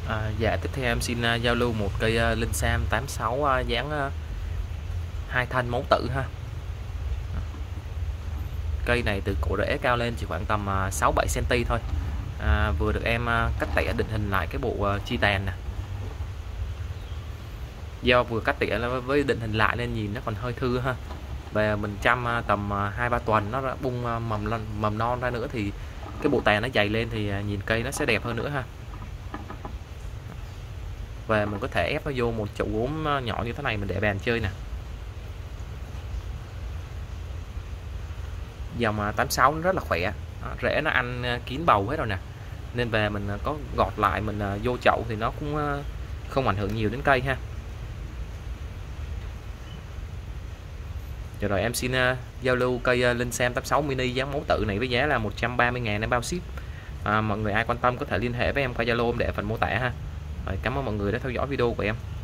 Dạ, tiếp theo em xin giao lưu một cây Linh Sam 86 dáng hai thân mẫu tự ha. Cây này từ cổ rễ cao lên chỉ khoảng tầm 6-7 cm thôi. Vừa được em cắt tỉa định hình lại cái bộ chi tàn nè. Do vừa cắt tỉa với định hình lại nên nhìn nó còn hơi thưa ha. Về mình chăm tầm 2-3 tuần nó đã bung mầm non ra nữa thì cái bộ tàn nó dày lên thì nhìn cây nó sẽ đẹp hơn nữa ha. Và mình có thể ép nó vô một chậu gốm nhỏ như thế này mình để bàn chơi nè. Dòng 86 nó rất là khỏe, rễ nó ăn kín bầu hết rồi nè, nên về mình có gọt lại mình vô chậu thì nó cũng không ảnh hưởng nhiều đến cây ha. Rồi em xin giao lưu cây Linh Sam 86 mini dáng mẫu tự này với giá là 130.000 em bao ship. Mọi người ai quan tâm có thể liên hệ với em qua Zalo để phần mô tả ha. Rồi, cảm ơn mọi người đã theo dõi video của em.